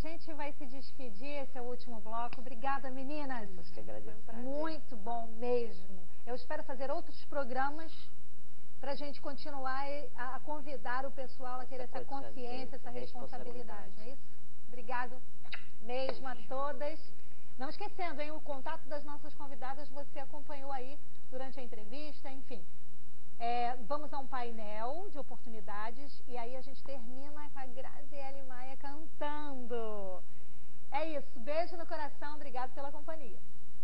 gente vai se despedir, esse é o último bloco. Obrigada, meninas. Nós que agradecemos. Muito bom mesmo. Eu espero fazer outros programas para a gente continuar a convidar o pessoal a ter essa consciência, essa responsabilidade. É isso? Obrigado mesmo a todas. Não esquecendo, hein, o contato das nossas convidadas você acompanhou aí durante a entrevista, enfim. Vamos a um painel de oportunidades e aí a gente termina com a Graziele Maia cantando. É isso, beijo no coração, obrigado pela companhia.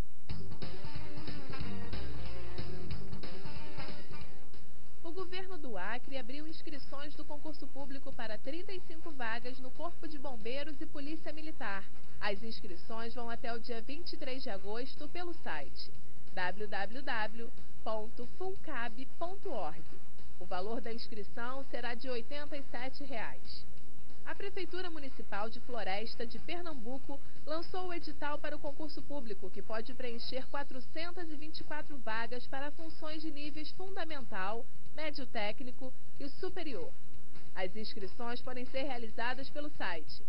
O governo do Acre abriu inscrições do concurso público para 35 vagas no Corpo de Bombeiros e Polícia Militar. As inscrições vão até o dia 23 de agosto pelo site www.funcab.org. O valor da inscrição será de R$ 87. A Prefeitura Municipal de Floresta de Pernambuco lançou o edital para o concurso público, que pode preencher 424 vagas para funções de níveis fundamental, médio técnico e superior. As inscrições podem ser realizadas pelo site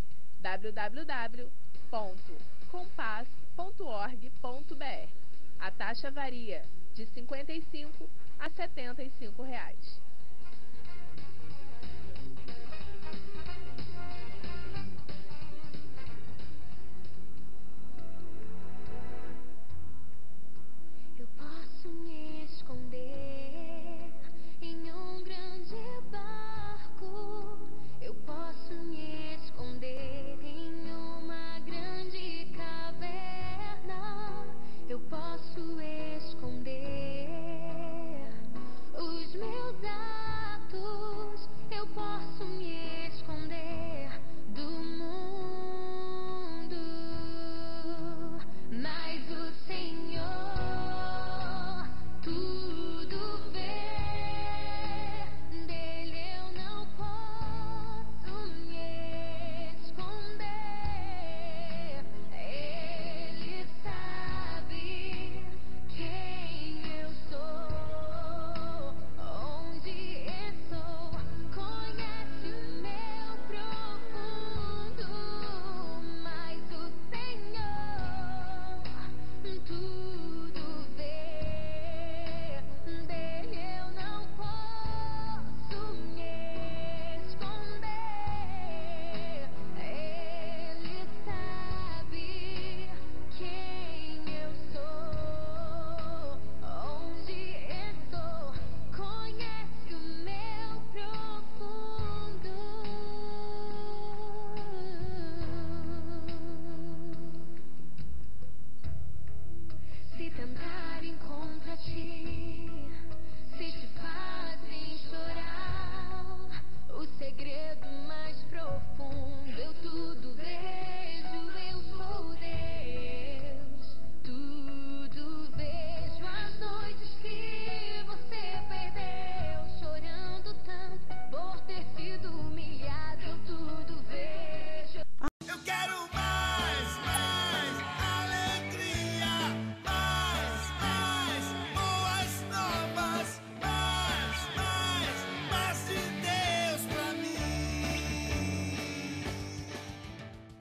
www.compass.org.br. A taxa varia de R$ 55 a R$ 75.